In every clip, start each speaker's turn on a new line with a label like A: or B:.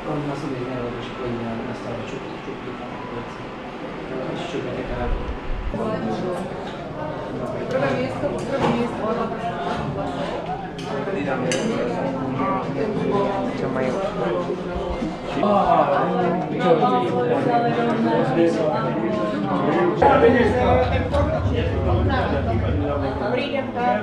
A: on na sobie miał szkolenia na stałe czubki tam taka
B: Prvé miesto.
A: čo majú.
B: Prídem tak.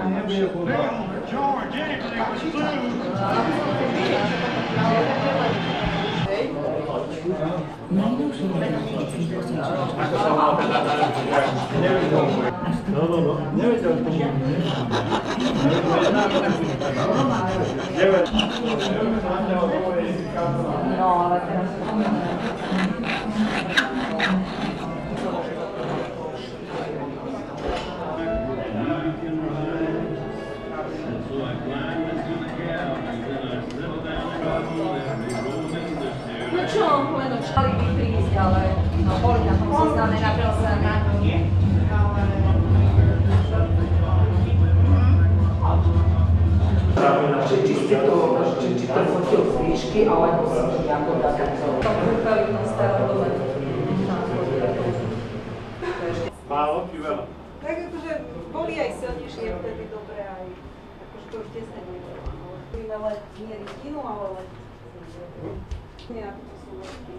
B: No, ale teraz... No čo, len očali by prísť, ale no, boli na tom zozname napísané. Či to fotil z výšky, alebo si nejako takéto. To kúpali v tom starom dome.
C: Málo či veľa?
B: Tak akože boli aj silnejšie vtedy dobre, aj akože to už tesne nebolo. Budeme len nie rytinu, ale len nie, ako to sú letky.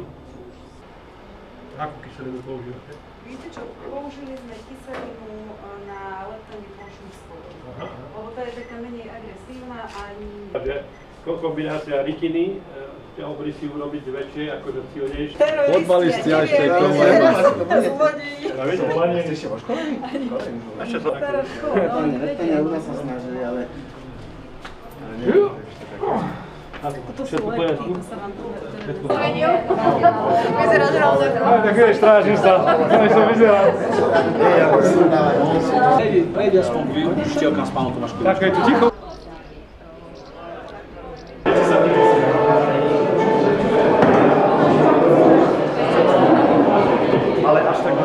C: Akú kyselinu používate?
B: Víte čo, použili sme kyselinu na leptanie plošníctvo. Lebo to je taká menej agresívna a ani...
C: Kombinácia rykiny, chcel by si urobiť väčšie, akože silnejšie.
D: Fotbalisti aj v tej komore.
C: Zlodí.
D: Ste ešte vo škole?
C: Ešte to
B: Stará škola, no,
D: Retania u nás sa snažili, ale...
B: to sú lepky, to sa vám tu...
C: Vyzerá zrovna. Tak vieš, strážim sa. Konečne vyzerá.
D: Prejde aspoň štielka s pánom Tomáškom.
C: Tak je tu ticho. Ale až tak...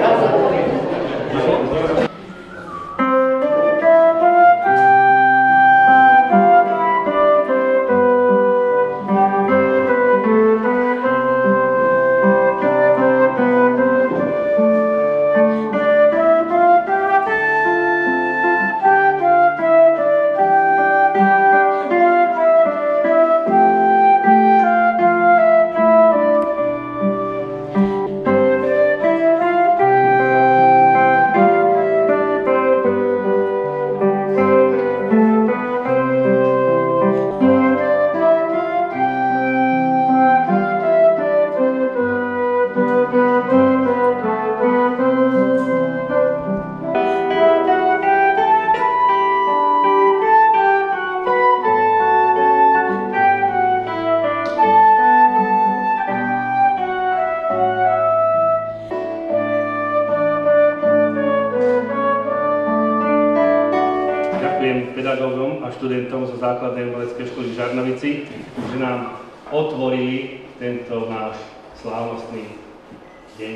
C: Pedagógom a študentom zo základnej umeleckej školy v Žarnovici, že nám otvorili tento náš slávnostný deň.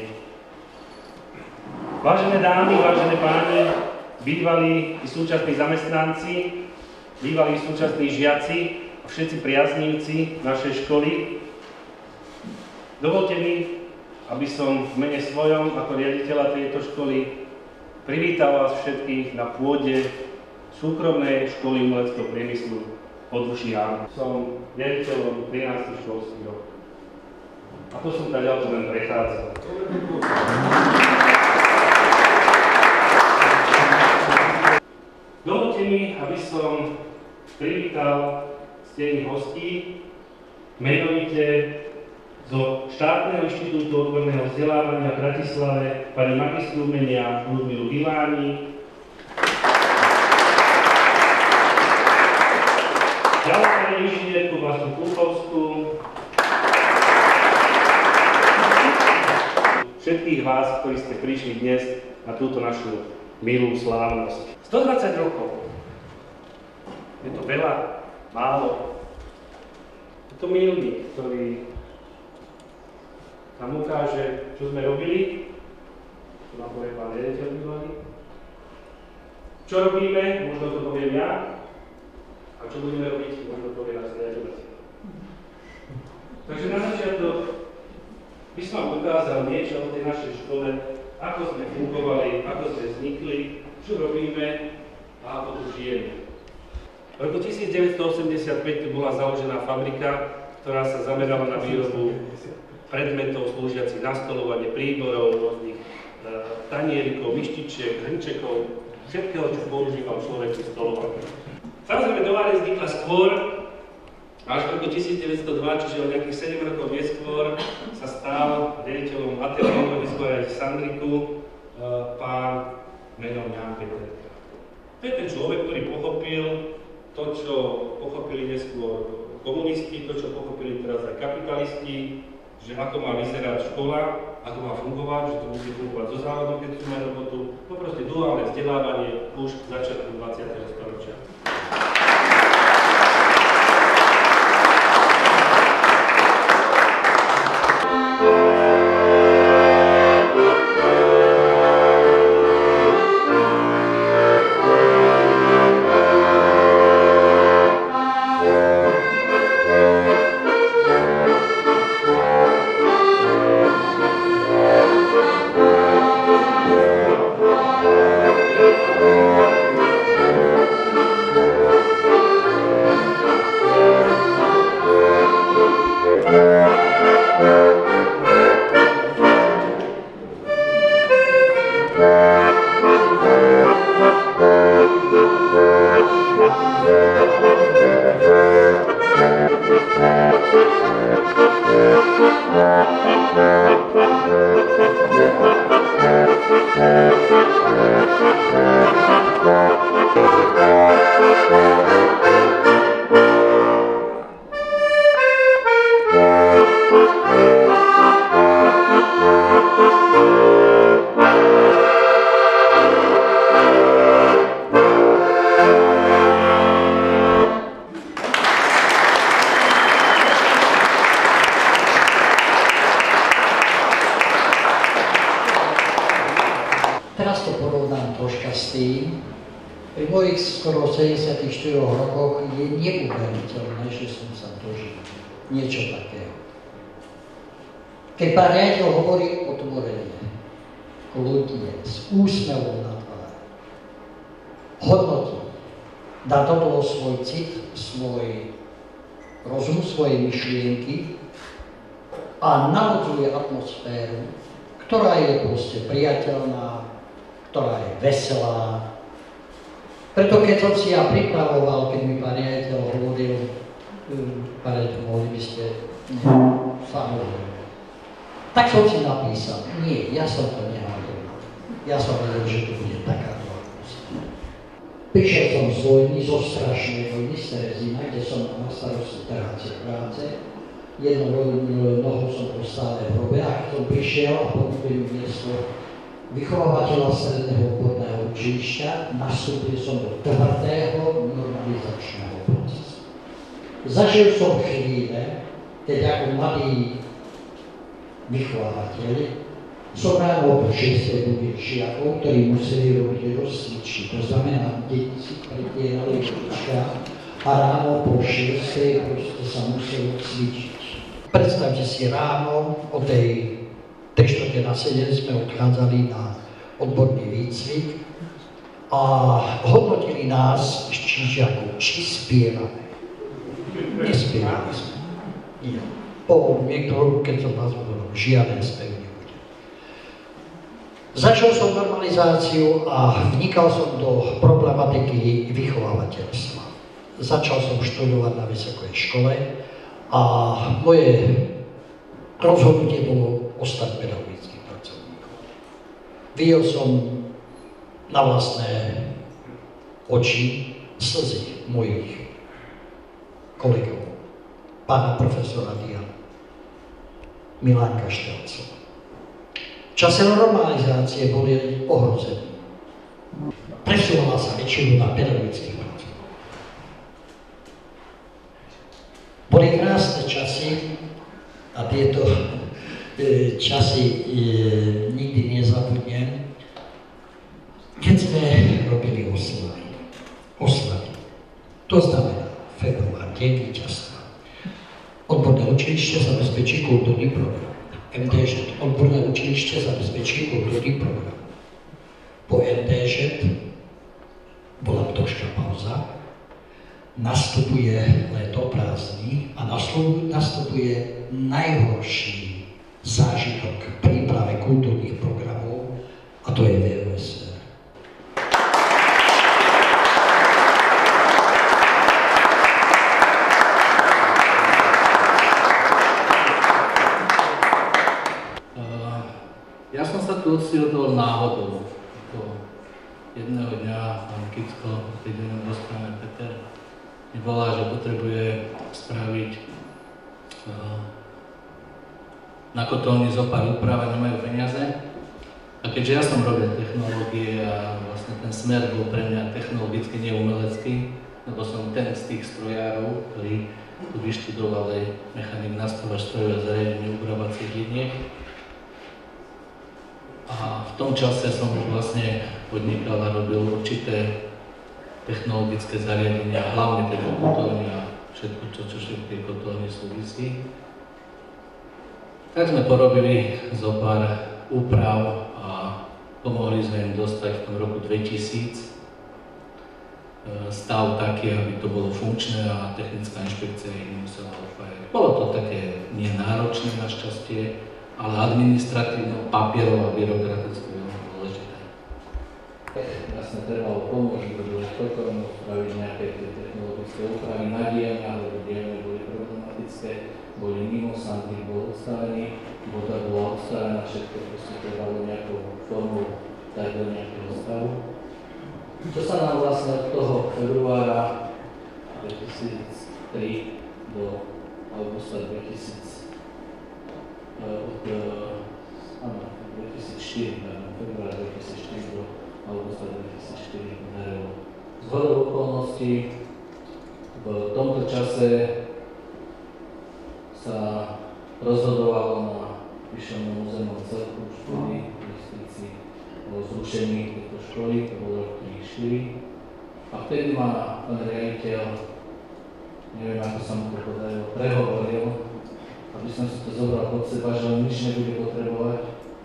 C: Vážené dámy, vážené páni, bývalí i súčasní zamestnanci, bývalí súčasní žiaci a všetci priaznivci našej školy, dovolte mi, aby som v mene svojom ako riaditeľa tejto školy privítal vás všetkých na pôde súkromnej školy umeleckého priemyslu Podvuší Ján. Som riaditeľom 13. školský rok. A to som tady len prechádzal. Dovolte mi, aby som privítal ctených hostí, menovite zo Štátneho inštitútu odborného vzdelávania v Bratislave pani magistru umenia Ľudmilu Giváni, ďalej inžinierku Vlastu Kulkovskú, všetkých vás, ktorí ste prišli dnes na túto našu milú slávnosť. 120 rokov. Je to veľa, málo. Je to milník, ktorý nám ukáže, čo sme robili. To nám povie pán riaditeľ bývalý. Čo robíme, možno to poviem ja. A čo budeme robiť, možno povie nás riaditeľ. Takže na začiatok by som vám ukázal niečo o tej našej škole, ako sme fungovali, ako sme vznikli, čo robíme a ako tu žijeme. V roku 1985 tu bola založená fabrika, ktorá sa zamerala na výrobu predmetov slúžiacich na stolovanie, príborov, rôznych tanierikov, myštičiek, hrnčekov, všetkého, čo používal človek pri stolovaní. Samozrejme, továreň vznikla skôr, až v roku 1902, čiže o nejakých 7 rokov neskôr, sa stal riaditeľom ateliéru vyskúšať Sandriku pán menom Ján Peterka. To je ten človek, ktorý pochopil to, čo pochopili neskôr komunisti, to, čo pochopili teraz aj kapitalisti, že ako má vyzerať škola, ako má fungovať, že to musí fungovať so závodom, keď chcú mať robotu. To proste duálne vzdelávanie už v začiatku 20. storočia.
E: Teraz to porovnám troška s tým. Pri mojich skoro 74 rokoch je neuveriteľné, že som sa dožil. Niečo takého. Keď pán riaditeľ hovorí otvorene, kľudne, s úsmevom na tvári, hodnotí, dá do toho svoj cit, svoj rozum, svoje myšlienky a navodzuje atmosféru, ktorá je proste priateľná, ktorá je veselá. Preto keď som si ja pripravoval, keď mi pán riaditeľ hovoril, pán riaditeľ, mohli by ste, samozrejme, tak som si napísal, nie, ja som to nehovoril. Ja som vedel, že to bude takáto atmosféra. Prišiel som z vojny, zo strašnej vojny, z Terezína, kde som mal na starosti trhacie práce. Jednou nohou som bol stále v hrobe a keď som prišiel a ponúkli mi miesto vychovávateľa stredného odborného učilišťa, nastúpil som do tvrdého normalizačného procesu. Zažil som chvíle, keď ako mladý vychovávateľ som ráno po 6. budil žiakov, ktorí museli robiť rozcvičky. To znamená, deti si pretierali ručka a ráno po 6. proste sa muselo cvičiť. Predstavte si, ráno o tej 3:45 sme odchádzali na odborný výcvik a hodnotili nás či žiakov, či spievame. Nespievali sme. Nie. Po niektorú, keď som nás hovoril, žiaden spev nebude. Začal som normalizáciu a vnikal som do problematiky vychovávateľstva. Začal som študovať na vysokej škole a moje rozhodnutie bolo ostať pedagogickým pracovníkom. Videl som na vlastné oči slzy mojich kolegov, pána profesora Diana, Milánka Štelcova. V čase normalizácie boli ohrození. Presúvala sa väčšinu na pedagogických pracovníkov. Boli krásne časy a tieto časy nikdy nezabudnem, keď sme robili oslavy. To znamená február, deň víťazstva. Odborné učiliště zabezpečí kulturní program. MDŽ, odborné učiliště zabezpečí kulturní program. Po MDŽ bola troška pauza, nastupuje léto prázdní a nastupuje najhorší zážitok v príprave kulturních programů, a to je VUSR.
F: Ja som sa tu ocitol náhodou. Jedného dňa pán Kicko, keď o ňom rozprávame Peter, mi volá, že potrebuje spraviť na kotolni zo pár úprav a nemajú peniaze. A keďže ja som robil technológie a vlastne ten smer bol pre mňa technologicky, neumelecký, lebo som ten z tých strojárov, ktorí tu vyštudovali mechanik nastavovať strojové zariadenie upravovacích liniek. A v tom čase som už vlastne podnikal a robil určité technologické zariadenia, hlavne teda kotolne a všetko, čo v tej kotolni súvisí. Tak sme porobili zo pár úprav a pomohli sme im dostať v tom roku 2000 stav taký, aby to bolo funkčné a technická inšpekcia ich nemusela opájať. Bolo to také nenáročné našťastie, ale administratívno, papierov a byrokraticky veľmi dôležité. Vlastne trebalo pomôcť, aby bolo spokojné spraviť nejaké technologické úpravy na dielňa, lebo dielne boli problematické, boli mimo sandy, bol odstavený, voda bola odstavená, všetko proste trebalo nejakou formou dať do nejakého stavu. Čo sa nám vlastne od toho februára 2003 do augusta 2004, februára 2004 do augusta 2004 podarilo. Z hodou okolností v tomto čase sa rozhodovalo na Vyššom územnom celku školy v justícii o zrušení tejto školy, to bolo rok 2004. A vtedy ma pán riaditeľ, neviem ako sa mu to podarilo, prehovoril, aby som si to zobral pod seba, že on nič nebude potrebovať.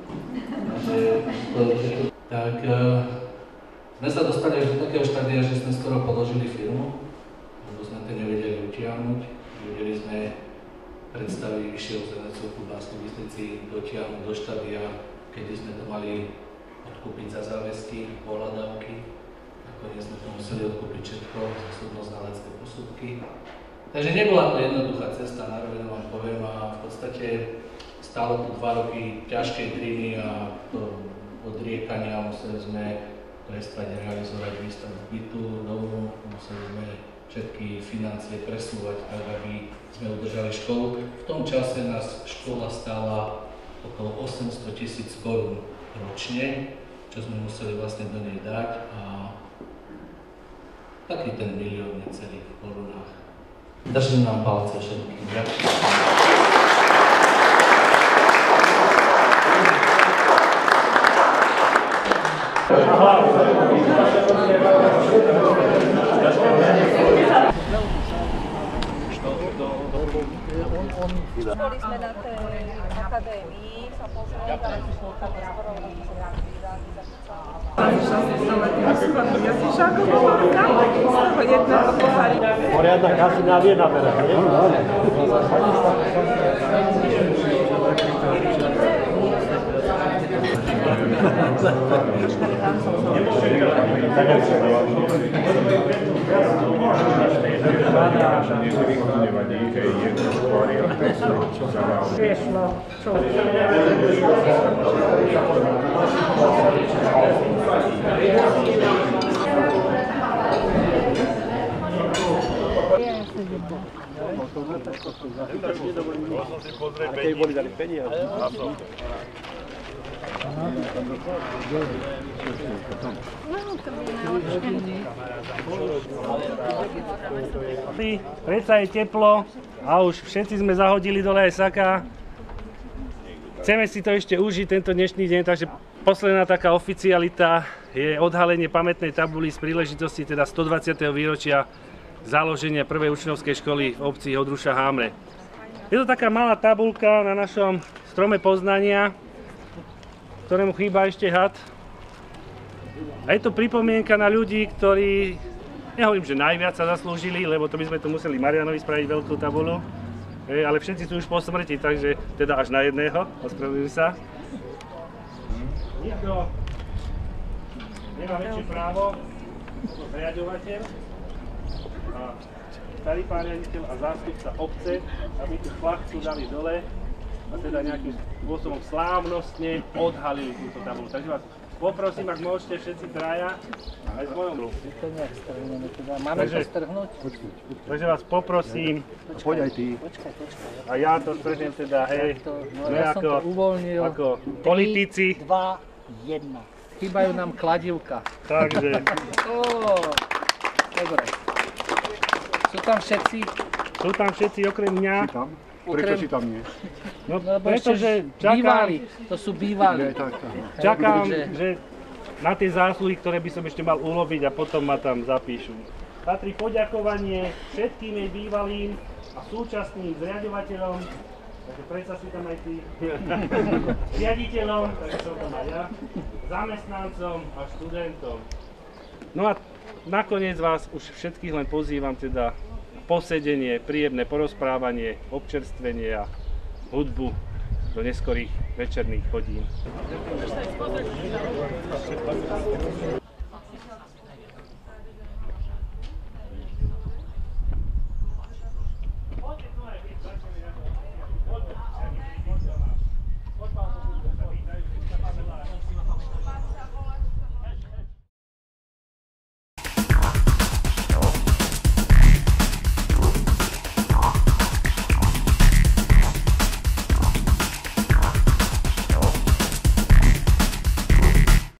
F: Tak sme sa dostali až do takého štádia, že sme skoro položili firmu, lebo sme to nevedeli utiahnuť. Vedeli sme predstavy Vyššieho územného celku v Banskej Bystrici dotiahnuť do štádia, kedy sme to mali odkúpiť za záväzky, pohľadávky. Nakoniec sme to museli odkúpiť všetko, súdno-znalecké posudky. Takže nebola to jednoduchá cesta, na rovinu vám poviem, a v podstate stálo tu 2 roky ťažkej driny a odriekania. Museli sme prestať realizovať výstavbu bytu, domu, museli sme všetky financie presúvať tak, aby sme udržali školu. V tom čase nás škola stála okolo 800 000 korún ročne, čo sme museli vlastne do nej dať, a taký ten milión necelý v korunách. Držím nám palce všetkým.
B: Boli sme na tej akadémii, sa pozrieť, ale tam je skoro
G: Poriadna kasina vie naberať, nie? Keď boli dali peniaze.
C: Predsa je teplo a už všetci sme zahodili dole aj saka. Chceme si to ešte užiť tento dnešný deň, takže posledná taká oficialita je odhalenie pamätnej tabuly z príležitosti teda 120. výročia založenia prvej učňovskej školy v obci Hodruša Hámre. Je to taká malá tabuľka na našom strome poznania, ktorému chýba ešte had. A je to pripomienka na ľudí, ktorí, nehovorím, že najviac sa zaslúžili, lebo to by sme tu museli Marianovi spraviť veľkú tabuľu, ale všetci sú už po smrti, takže teda až na jedného, ospravedlňujem sa. Nikto nemá väčšie právo ako zriaďovateľ a starý pán riaditeľ a zástupca obce, aby tú šlachtu dali dole a teda nejakým spôsobom slávnostne odhalili túto tabuľu. Takže vás poprosím, ak môžete všetci traja, aj s mojou rukou.
A: Máme to strhnúť?
C: Takže vás poprosím,
D: Poď aj ty.
A: Počkaj.
C: a ja to strhnem teda, hej,
A: Ja som to uvoľnil.
C: ako politici.
A: 3, 2, 1. Chýbajú nám kladivka.
C: Takže
A: Dobre. Sú tam všetci?
C: sú tam všetci okrem mňa.
D: Prečo si tam nie?
C: No
A: Lebo
C: pretože
A: ešte bývali. To sú bývali.
C: čakám,
A: Takže-
C: že na tie zásluhy, ktoré by som ešte mal uloviť a potom ma tam zapíšu. Patrí poďakovanie všetkým jej bývalým a súčasným zriaďovateľom, takže predsa si tam aj ty, riaditeľom, takže som tam aj ja, zamestnancom a študentom. No a nakoniec vás už všetkých len pozývam teda posedenie, príjemné porozprávanie, občerstvenie a hudbu do neskorých večerných hodín.